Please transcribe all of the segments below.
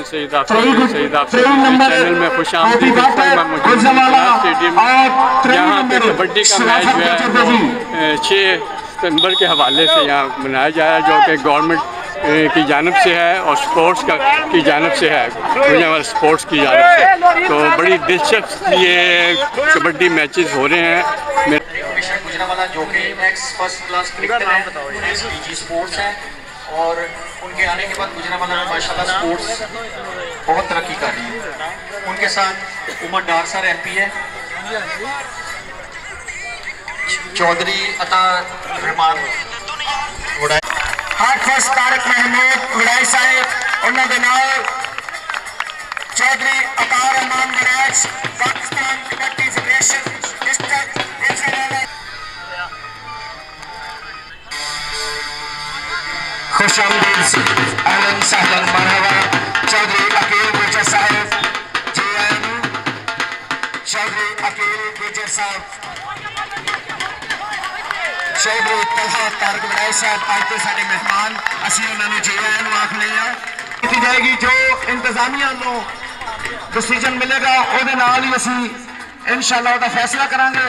Saeed channel में खुश आमदीद। मैं मौजूद स्टेडियम यहाँ पे कबड्डी का मैच जो है 6 सितंबर के हवाले से यहाँ मनाया जा रहा है, जो कि गवर्नमेंट की जानब से है और स्पोर्ट्स की जानब से है, गुजरांवाला स्पोर्ट्स की जानब से। तो बड़ी दिलचस्प ये कबड्डी मैचेस हो रहे हैं। गुजरांवाला जो कि एक्स फर्स्ट क्लास क्रिकेटर है, पीजी स्पोर्ट्स है और उनके आने के बाद गुजरांवाला में माशाल्लाह स्पोर्ट्स बहुत तरक्की कर रही है। उनके साथ उमर डार सर एमपी है, चौधरी अता रहमान हार्ट फर्स्ट तारक महमूद वड़ाई साहब उन्होंने नाल चौधरी अता रहमान वड़ाई पाकिस्तान कबड्डी फेडरेशन डिस्ट्रिक्ट खुशामदीद अहलन सहलन मरहबा चौधरी अकील गुजर साहब जेएनयू चौधरी अकील गुजर साहब चौधरी तलहा तारक वड़ाई साहब आज के साडे मेहमान असीं उन्होंने जेएनयू आखने की जाएगी। जो इंतजामिया नो डिसीजन मिलेगा उहदे नाल ही असीं इंशाअल्लाह उहदा फैसला करांगे।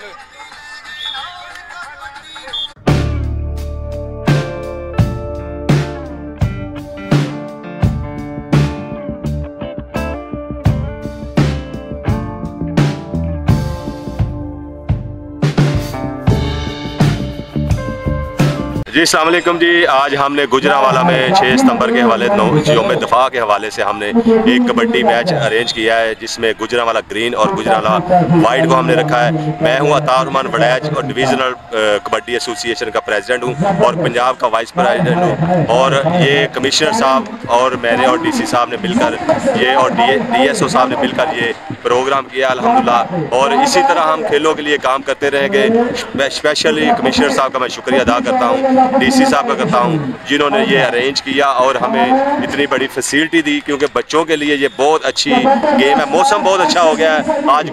जी अस्सलाम वालेकुम जी। आज हमने गुजरांवाला में 6 सितंबर के हवाले यौम दफ़ा के हवाले से हमने एक कबड्डी मैच अरेंज किया है, जिसमें गुजरांवाला ग्रीन और गुजरांवाला वाइट को हमने रखा है। मैं हूं अता रहमान वड़ैच और डिवीज़नल कबड्डी एसोसिएशन का प्रेसिडेंट हूं और पंजाब का वाइस प्रेसिडेंट हूं। और ये कमिश्नर साहब और मैंने और डीसी साहब ने मिलकर ये और डीएसओ साहब ने मिलकर ये प्रोग्राम किया अल्हम्दुलिल्लाह। और इसी तरह हम खेलों के लिए काम करते रहेंगे। स्पेशली कमिश्नर साहब का मैं शुक्रिया अदा करता हूँ, डीसी साहब का करता हूँ, जिन्होंने ये अरेंज किया और हमें इतनी बड़ी फैसिलिटी दी, क्योंकि बच्चों के लिए ये बहुत अच्छी गेम है। मौसम बहुत अच्छा हो गया है आज।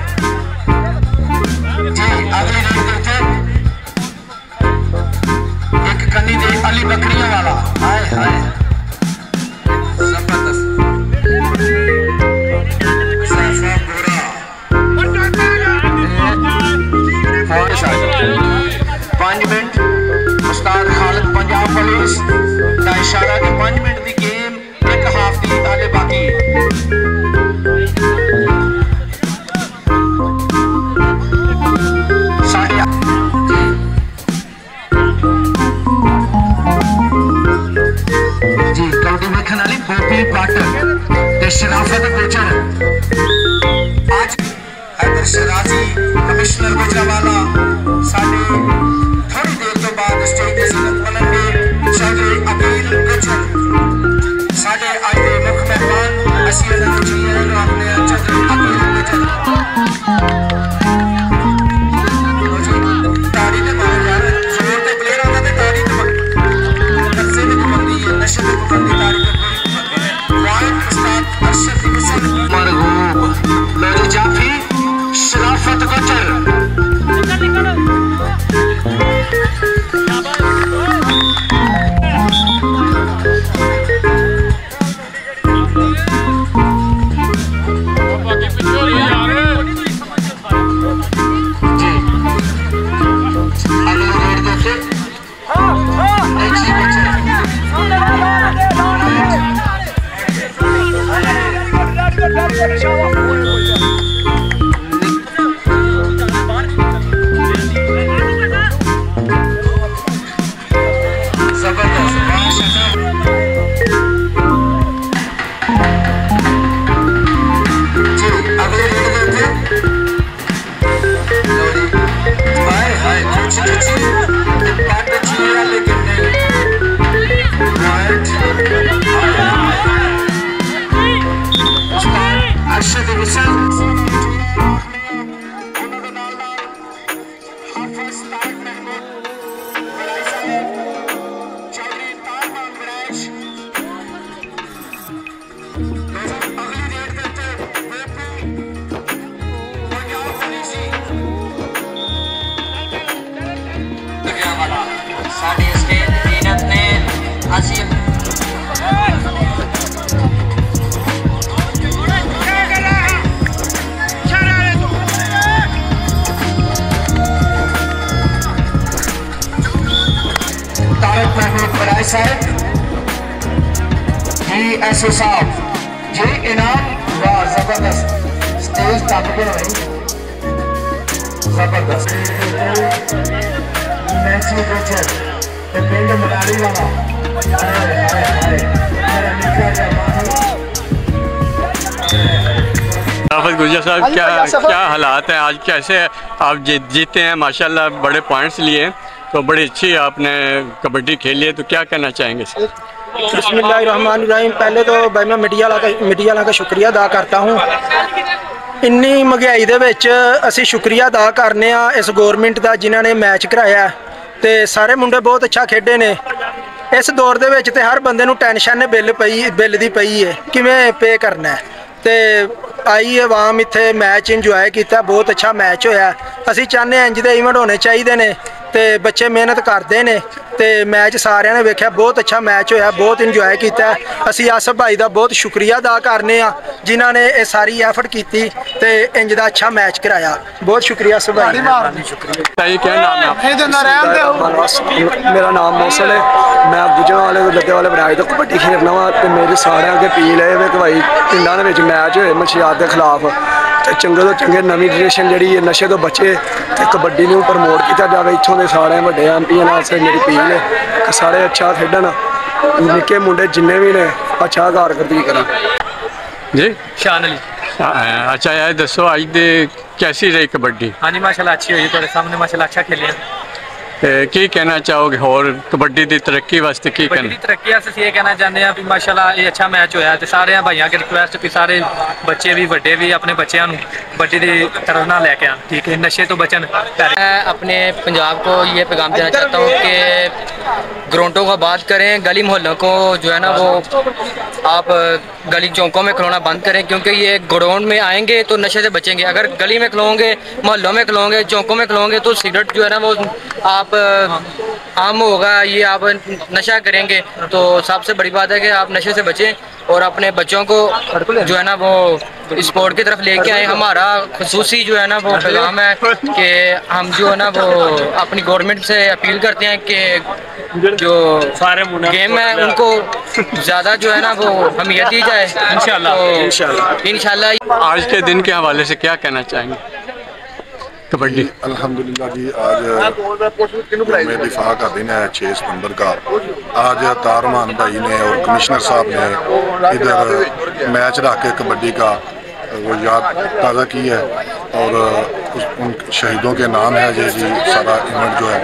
एक कन्नी दे अली बकरियां वाला हाय हाय जबरदस्त 5 मिनट उस्ताद खालिद पंजाब पुलिस का इशारा कि 5 मिनट की गेम एक हाफ की हाले बाकी। जी कबड्डी देखने वाली गोपी पाटर ते शराफत गुजर आज हैदर शराजी कमिश्नर गुजरांवाला साडे थोड़ी देर तो बाद स्टेज ते सनत मलंगे चौधरी अकील गुजर साडे आज दे मुख्य मेहमान असीं उन्हां नूं जीएनयू आखदे हां। चौधरी अकील गुजर ताड़ी दे मारे यार जोर ते प्लेयर आंदा ते ताड़ी ते नक्शे ते पाबंदी है, नशे ते पाबंदी, ताड़ी ते वाइट उस्ताद अरशद हुसैन मरगूब लोजी जाफी शराफत गुजर बनाए साहब DSO साहब ये इनाम वाह जबरदस्त स्टेज टप के भाई जबरदस्त मैची कोचर ते पिंड मलारी वाला मेरा निका जमाना गुजर साहब क्या हालात हैं आज, कैसे आप जीते हैं माशाल्लाह, बड़े पॉइंट्स लिए तो बड़ी अच्छी आपने कबड्डी खेली है, तो क्या कहना चाहेंगे सर? बिस्मिल्लाहिर्रहमानिर्रहीम। पहले तो भाई मैं मीडिया का शुक्रिया अदा करता हूँ। इन्नी महंगाई दे विच असी शुक्रिया अदा करने इस गौरमेंट का जिन्हों ने मैच कराया ते सारे मुंडे बहुत अच्छा खेडे ने। इस दौर दे विच ते हर बंदे नूं टेंशन बिल दी पई है किवें पे करना है, ते आई आवाम इत्थे मैच इंजॉय किया, बहुत अच्छा मैच होया। असी चाहते इंज दे इवेंट होने चाहिए ने ते बच्चे मेहनत करते ने ते मैच सारिਆਂ ने वेख्या, बहुत अच्छा मैच होया, बहुत इंजॉय किया। असी आसफ भाई का बहुत शुक्रिया अदा करने जिन्हों ने ये सारी एफर्ट की ते इंज दा अच्छा मैच कराया। बहुत शुक्रिया आसफ भाई। क्या नाम है? मेरा नाम मौसल है, मैं गुजरावाले लद्दे वाले बनाए तो कबड्डी खेलना वा, तो मेरे सारे अगे अपील है कि भाई पिंडा के मैच होए मंशियात के खिलाफ, तो चंगे तो चंगे नवी जनरेशन जी नशे तो बचे तो कबड्डी में प्रमोट किया जाए। इतों के सारे बड़े एमपीएं से मेरी अपील है कि सारे अच्छा खेडन, निके मुंडे जिन्ने भी ने अच्छा कारकर्दगी करा जी। शान अली। अच्छा यार दसो अज दे कैसी रही कबड्डी? हाँ जी माशाल्लाह अच्छी हुई, तेरे सामने माशाल्लाह अच्छा खेले। की कहना चाहोगे और कबड्डी की तरक्की वास्ते की कहना? कबड्डी तरक्की वास्ते ये कहना चाहते हैं भी माशाल्लाह ये अच्छा मैच होया, तो सारे भाइयों की रिक्वेस्ट भी सारे बच्चे भी बड़े भी अपने बच्चों को कबड्डी की तरफ ना लेके आन, ठीक है, नशे तो बचन। मैं अपने पंजाब को ये पैगाम देना चाहता हूँ कि ग्राउंडों को बात करें, गली मोहल्लों को जो है ना वो आप गली चौकों में खिलौना बंद करें, क्योंकि ये ग्राउंड में आएंगे तो नशे से बचेंगे। अगर गली में खिलोंगे, मोहल्लों में खिलोंगे, चौकों में खिलोंगे तो सिगरेट जो है ना वो आप आम होगा, ये आप नशा करेंगे। तो सबसे बड़ी बात है कि आप नशे से बचें और अपने बच्चों को जो है ना वो स्पोर्ट की तरफ लेके आए। हमारा खुसूसी जो है ना वो पैगाम है कि हम जो है ना वो अपनी गवर्नमेंट से अपील करते हैं कि जो सारे गेम है उनको ज़्यादा जो है ना वो अहमियत दी जाए इंशाल्लाह। आज के दिन के हवाले से क्या कहना चाहेंगे? कबड्डी अल्हम्दुलिल्लाह जी, आज में दिफा का दिन है 6 सितंबर का। आज तारमान भाई ने और कमिश्नर साहब ने इधर मैच रख के कबड्डी का वो याद ताज़ा की है और उन शहीदों के नाम है ये जी सारा इवेंट जो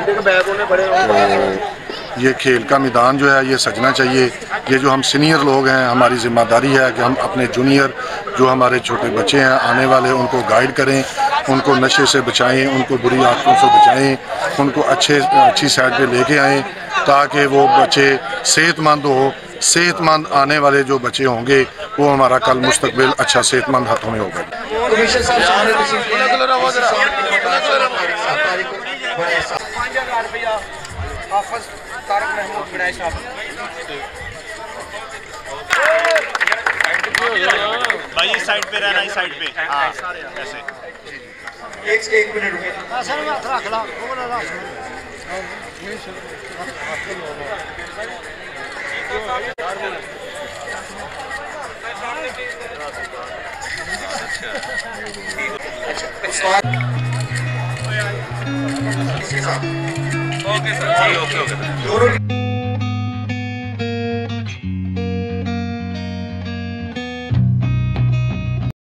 है। तो ये खेल का मैदान जो है ये सजना चाहिए। ये जो हम सीनियर लोग हैं, हमारी जिम्मेदारी है कि हम अपने जूनियर जो हमारे छोटे बच्चे हैं आने वाले, उनको गाइड करें, उनको नशे से बचाएं, उनको बुरी आदतों से बचाएं, उनको अच्छी साइड पे लेके आएं ताकि वो बच्चे सेहतमंद हो। सेहतमंद आने वाले जो बच्चे होंगे वो हमारा कल मुस्तकबिल अच्छा सेहतमंद हाथों में होगा। भाई इस साइड पे रहना, इस साइड पे। हाँ, ऐसे। एक मिनट ओके सर, ओके।